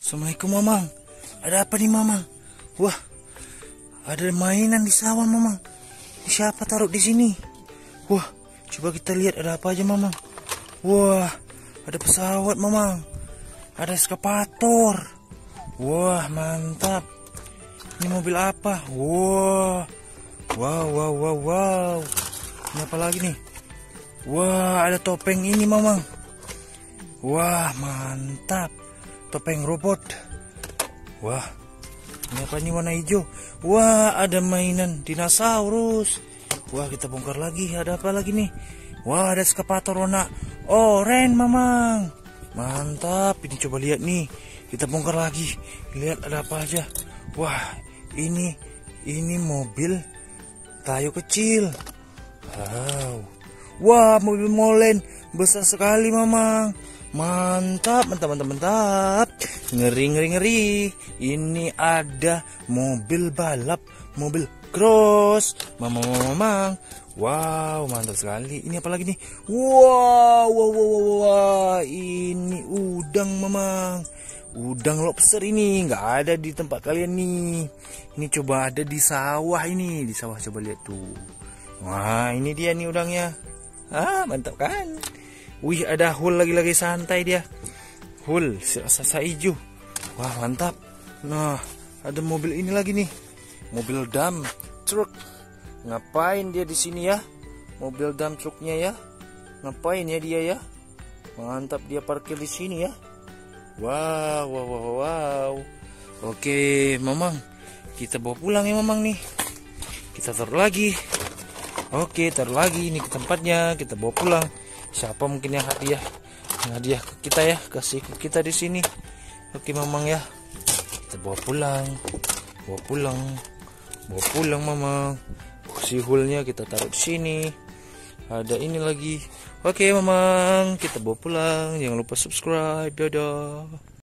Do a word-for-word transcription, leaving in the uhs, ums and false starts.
Assalamualaikum Mamang. Ada apa nih Mamang? Wah, ada mainan di sawah Mamang. Siapa taruh di sini? Wah, coba kita lihat ada apa aja Mamang. Wah, ada pesawat Mamang. Ada eskavator. Wah, mantap. Ini mobil apa? Wah. Wow, wow, wow, wow. Ini apa lagi nih? Wah, ada topeng ini Mamang. Wah, mantap. Topeng robot. Wah, ini apa nih warna hijau? Wah, ada mainan dinosaurus. Wah, kita bongkar lagi. Ada apa lagi nih? Wah, ada eskavator warna oranye Mamang. Mantap. Ini coba lihat nih. Kita bongkar lagi. Lihat ada apa aja. Wah, ini ini mobil Tayo kecil. Wow. Wah, mobil molen besar sekali Mamang. Mantap, mantap, mantap, mantap. Ngeri, ngeri, ngeri. Ini ada mobil balap, mobil cross. Mamang, mamang. Wow, mantap sekali. Ini apa lagi nih? Wow, wow, wow, wow, wow. Ini udang Mamang. Udang lobster ini nggak ada di tempat kalian nih. Ini coba ada di sawah ini. Di sawah coba lihat tuh. Wah, ini dia nih udangnya. Ah, mantap kan? Wih, ada hul lagi-lagi santai dia. Hul, rasa hijau. Wah, mantap. Nah, ada mobil ini lagi nih. Mobil dump truck. Ngapain dia di sini ya? Mobil dump trucknya ya? Ngapain ya dia ya? Mantap, dia parkir di sini ya. Wow, wow, wow, wow. Oke, Mamang. Kita bawa pulang ya Mamang nih. Kita taruh lagi. Oke, taruh lagi ini ke tempatnya. Kita bawa pulang. Siapa mungkin yang hadiah hadiah ke kita ya, kasih ke kita di sini. Oke Mamang ya, kita bawa pulang, bawa pulang, bawa pulang Mamang. Si hulnya kita taruh di sini. Ada ini lagi. Oke Mamang, kita bawa pulang. Jangan lupa subscribe. Dadah.